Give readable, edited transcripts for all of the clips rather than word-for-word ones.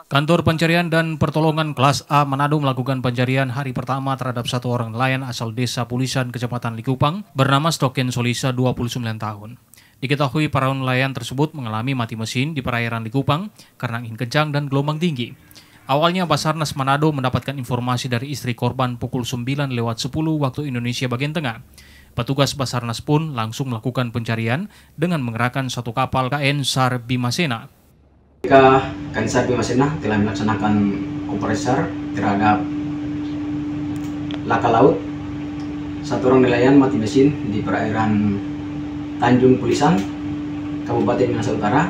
Kantor Pencarian dan Pertolongan Kelas A Manado melakukan pencarian hari pertama terhadap satu orang nelayan asal Desa Pulisan, Kecamatan Likupang, bernama Stoken Solisa, 29 tahun. Diketahui para nelayan tersebut mengalami mati mesin di perairan Likupang karena angin kencang dan gelombang tinggi. Awalnya Basarnas Manado mendapatkan informasi dari istri korban pukul 9:10 waktu Indonesia bagian tengah. Petugas Basarnas pun langsung melakukan pencarian dengan mengerahkan satu kapal KN SAR Bimasena. KN SAR Bimasena telah melaksanakan operasi SAR terhadap laka laut satu orang nelayan mati mesin di perairan Tanjung Pulisan, Kabupaten Minahasa Utara.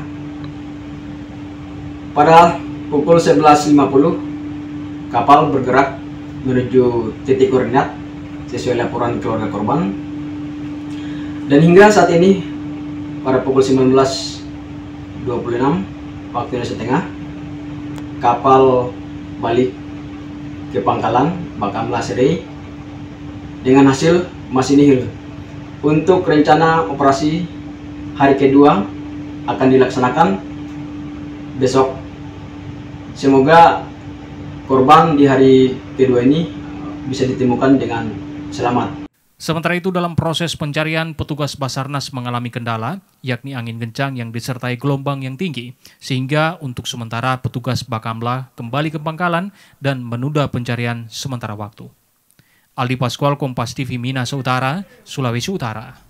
Pada pukul 11.50, kapal bergerak menuju titik koordinat sesuai laporan keluarga korban. Dan hingga saat ini, pada pukul 19.26 waktu Indonesia Tengah, kapal balik ke pangkalan Bakamla Serei dengan hasil masih nihil. Untuk rencana operasi hari kedua akan dilaksanakan besok. Semoga korban di hari kedua ini bisa ditemukan dengan selamat. Sementara itu, dalam proses pencarian, petugas Basarnas mengalami kendala, yakni angin kencang yang disertai gelombang yang tinggi, sehingga untuk sementara petugas Bakamla kembali ke pangkalan dan menunda pencarian sementara waktu. Aldi Pascual, Kompas TV, Minahasa Utara, Sulawesi Utara.